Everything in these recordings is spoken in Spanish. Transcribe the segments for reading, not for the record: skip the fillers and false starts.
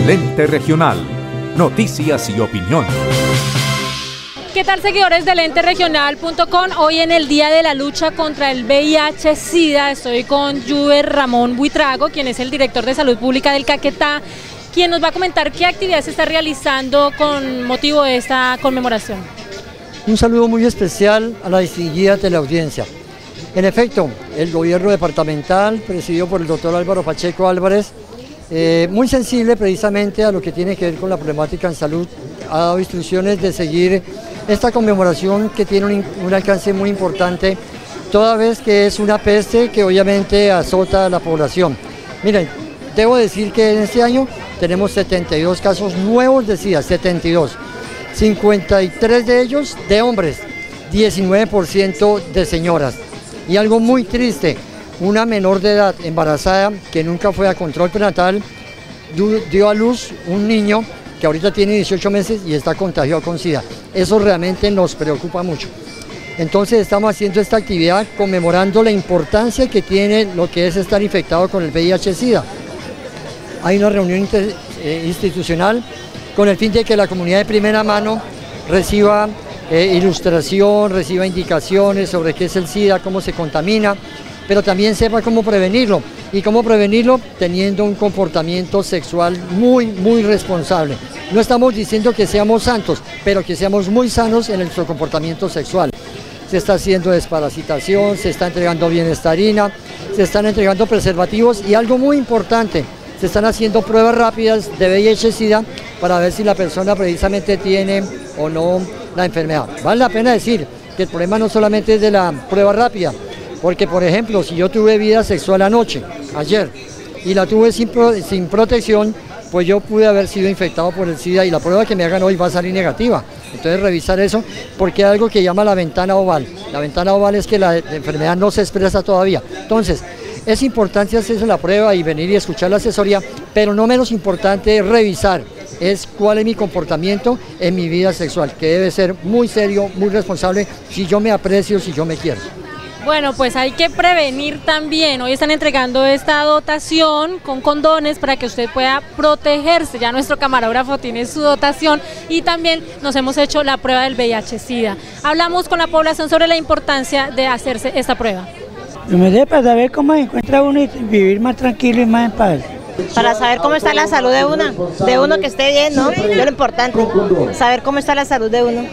Lente Regional. Noticias y opinión. ¿Qué tal, seguidores de lenteregional.com? Hoy en el Día de la Lucha contra el VIH-Sida estoy con Juber Ramón Buitrago, quien es el director de Salud Pública del Caquetá, quien nos va a comentar qué actividad se está realizando con motivo de esta conmemoración. Un saludo muy especial a la distinguida teleaudiencia. En efecto, el gobierno departamental, presidido por el doctor Álvaro Pacheco Álvarez, muy sensible precisamente a lo que tiene que ver con la problemática en salud, ha dado instrucciones de seguir esta conmemoración que tiene un alcance muy importante, toda vez que es una peste que obviamente azota a la población. Miren, debo decir que en este año tenemos 72 casos nuevos de SIDA, 72, 53 de ellos de hombres, 19% de señoras. Y algo muy triste, una menor de edad embarazada que nunca fue a control prenatal, dio a luz un niño que ahorita tiene 18 meses y está contagiado con SIDA. Eso realmente nos preocupa mucho. Entonces estamos haciendo esta actividad conmemorando la importancia que tiene lo que es estar infectado con el VIH-Sida. Hay una reunión institucional con el fin de que la comunidad de primera mano reciba ilustración, reciba indicaciones sobre qué es el SIDA, cómo se contamina, pero también sepa cómo prevenirlo. ¿Y cómo prevenirlo? Teniendo un comportamiento sexual muy responsable. No estamos diciendo que seamos santos, pero que seamos muy sanos en nuestro comportamiento sexual. Se está haciendo desparasitación, se está entregando bienestarina, se están entregando preservativos y algo muy importante, se están haciendo pruebas rápidas de VIH-Sida para ver si la persona precisamente tiene o no la enfermedad. Vale la pena decir que el problema no solamente es de la prueba rápida, porque por ejemplo, si yo tuve vida sexual ayer, y la tuve sin protección, pues yo pude haber sido infectado por el SIDA y la prueba que me hagan hoy va a salir negativa. Entonces revisar eso, porque hay algo que llama la ventana oval. La ventana oval es que la enfermedad no se expresa todavía. Entonces, es importante hacerse la prueba y venir y escuchar la asesoría, pero no menos importante es revisar, es cuál es mi comportamiento en mi vida sexual, que debe ser muy serio, muy responsable, si yo me aprecio, si yo me quiero. Bueno, pues hay que prevenir también. Hoy están entregando esta dotación con condones para que usted pueda protegerse. Ya nuestro camarógrafo tiene su dotación y también nos hemos hecho la prueba del VIH-Sida. Hablamos con la población sobre la importancia de hacerse esta prueba. Para saber cómo se encuentra uno y vivir más tranquilo y más en paz. Para saber cómo está la salud de uno que esté bien, ¿no? Es lo importante, saber cómo está la salud de uno.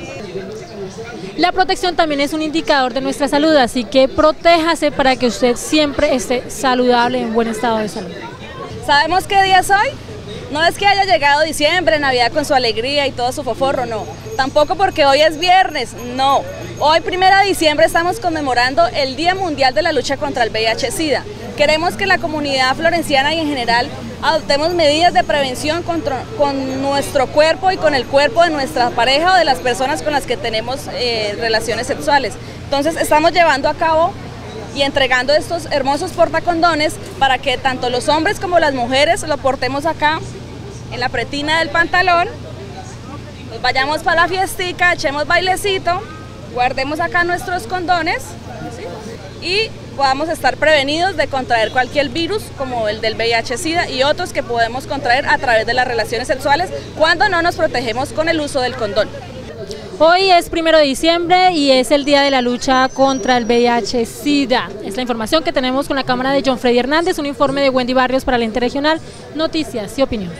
La protección también es un indicador de nuestra salud, así que protéjase para que usted siempre esté saludable, en buen estado de salud. ¿Sabemos qué día es hoy? No es que haya llegado diciembre, Navidad con su alegría y todo su foforro, no. Tampoco porque hoy es viernes, no. Hoy, 1 de diciembre, estamos conmemorando el Día Mundial de la Lucha contra el VIH-Sida. Queremos que la comunidad florenciana y en general adoptemos medidas de prevención con nuestro cuerpo y con el cuerpo de nuestra pareja o de las personas con las que tenemos relaciones sexuales. Entonces estamos llevando a cabo y entregando estos hermosos portacondones para que tanto los hombres como las mujeres lo portemos acá en la pretina del pantalón, nos vayamos para la fiestica, echemos bailecito, guardemos acá nuestros condones, ¿sí? Y podamos estar prevenidos de contraer cualquier virus como el del VIH-Sida y otros que podemos contraer a través de las relaciones sexuales cuando no nos protegemos con el uso del condón. Hoy es 1 de diciembre y es el Día de la Lucha contra el VIH-Sida. Es la información que tenemos con la cámara de John Freddy Hernández, un informe de Wendy Barrios para Lente Regional, Noticias y Opinión.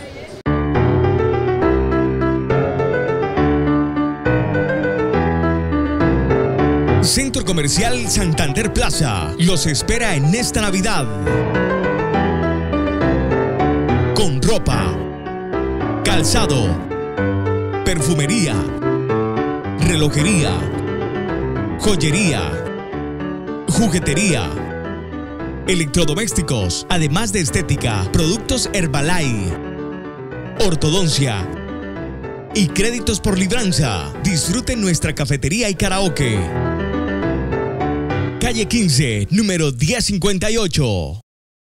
Centro Comercial Santander Plaza los espera en esta Navidad con ropa, calzado, perfumería, relojería, joyería, juguetería, electrodomésticos, además de estética, productos Herbalife, ortodoncia y créditos por libranza. Disfruten nuestra cafetería y karaoke. Calle 15, número 1058.